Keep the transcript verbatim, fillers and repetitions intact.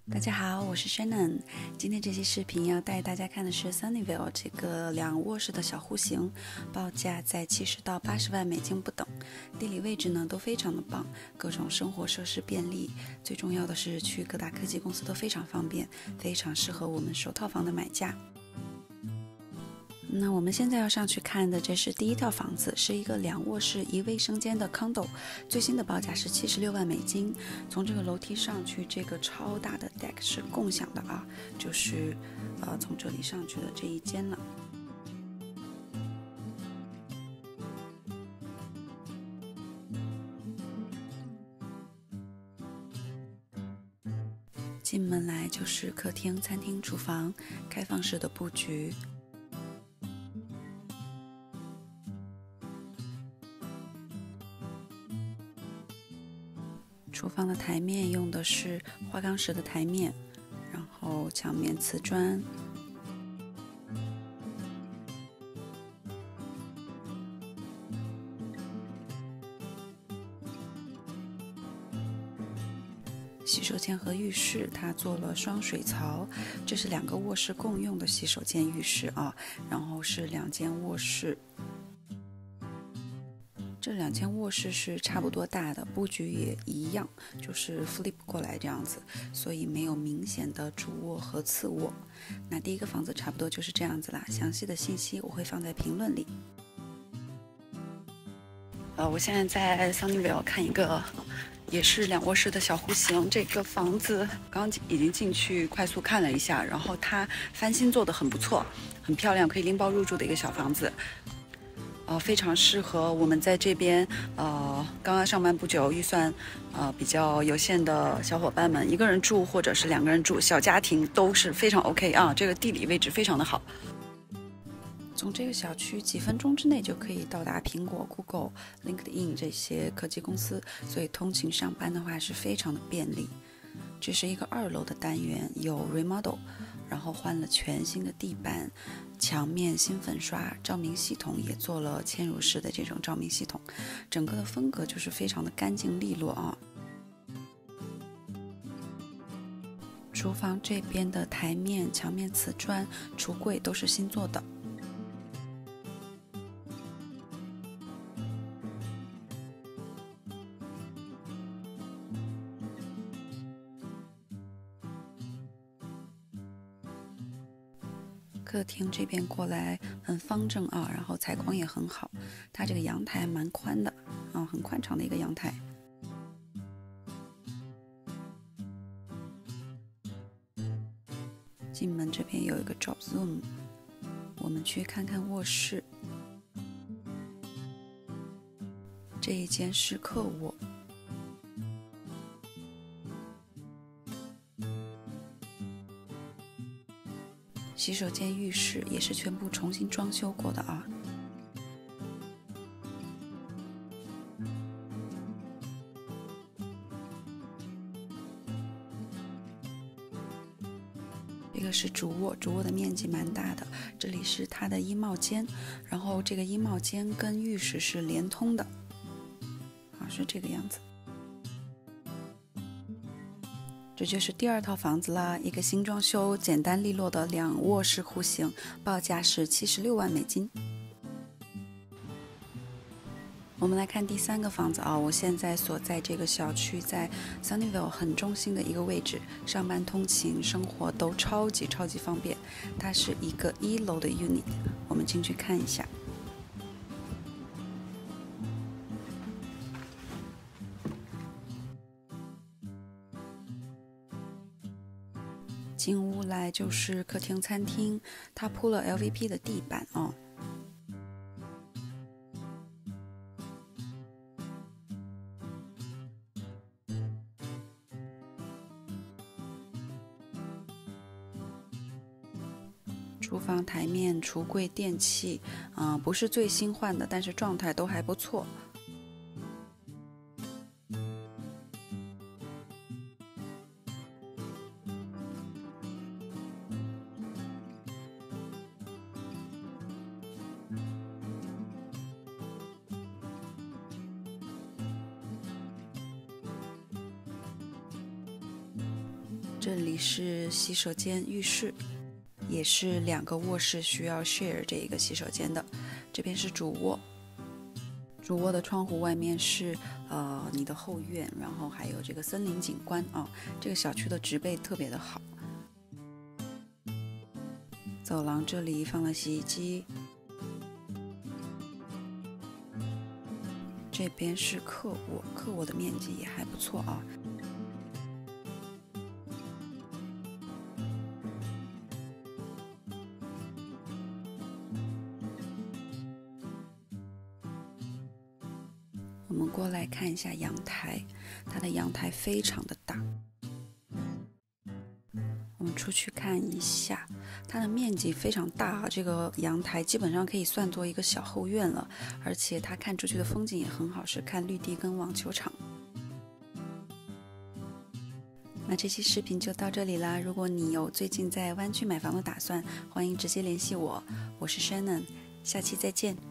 大家好，我是 Shannon。今天这期视频要带大家看的是 Sunnyvale 这个两卧室的小户型，报价在七十到八十万美金不等。地理位置呢都非常的棒，各种生活设施便利，最重要的是去各大科技公司都非常方便，非常适合我们首套房的买家。那我们现在要上去看的，这是第一套房子，是一个两卧室一卫生间的 condo， 最新的报价是七十六万美金。从这个楼梯上去，这个超大的 deck 是共享的啊，就是呃从这里上去的这一间了。进门来就是客厅、餐厅、厨房，开放式的布局。厨房的台面用的是花岗石的台面，然后墙面瓷砖。洗手间和浴室它做了双水槽，这是两个卧室共用的洗手间浴室啊，然后是两间卧室。这两间卧室是差不多大的，布局也一样，就是 flip 过来这样子，所以没有明显的主卧和次卧。那第一个房子差不多就是这样子啦，详细的信息我会放在评论里。呃，我现在在 Sunnyvale 看一个也是两卧室的小户型，这个房子刚已经进去快速看了一下，然后它翻新做的很不错，很漂亮，可以拎包入住的一个小房子。呃，非常适合我们在这边呃刚刚上班不久、预算呃比较有限的小伙伴们，一个人住或者是两个人住，小家庭都是非常 OK 啊。这个地理位置非常的好，从这个小区几分钟之内就可以到达苹果、Google、LinkedIn 这些科技公司，所以通勤上班的话是非常的便利。这是一个二楼的单元，有 remodel， 然后换了全新的地板。墙面新粉刷，照明系统也做了嵌入式的这种照明系统，整个的风格就是非常的干净利落啊。厨房这边的台面、墙面瓷砖、橱柜都是新做的。客厅这边过来很方正啊，然后采光也很好，它这个阳台蛮宽的啊，很宽敞的一个阳台。进门这边有一个 drop zoom， 我们去看看卧室。这一间是客卧。洗手间、浴室也是全部重新装修过的啊。这个是主卧，主卧的面积蛮大的，这里是它的衣帽间，然后这个衣帽间跟浴室是连通的，啊，是这个样子。这就是第二套房子啦，一个新装修、简单利落的两卧室户型，报价是七十六万美金。我们来看第三个房子啊，我现在所在这个小区在 Sunnyvale 很中心的一个位置，上班通勤、生活都超级超级方便。它是一个一楼的 unit， 我们进去看一下。进屋来就是客厅、餐厅，它铺了 L V P 的地板哦。厨房台面、橱柜、电器，啊、呃，不是最新换的，但是状态都还不错。 这里是洗手间、浴室，也是两个卧室需要 share 这一个洗手间的。这边是主卧，主卧的窗户外面是呃你的后院，然后还有这个森林景观啊。这个小区的植被特别的好。走廊这里放了洗衣机。这边是客卧，客卧的面积也还不错啊。我们过来看一下阳台，它的阳台非常的大。我们出去看一下，它的面积非常大，这个阳台基本上可以算作一个小后院了，而且它看出去的风景也很好，是看绿地跟网球场。那这期视频就到这里啦，如果你有最近在湾区买房的打算，欢迎直接联系我，我是 Shannon， 下期再见。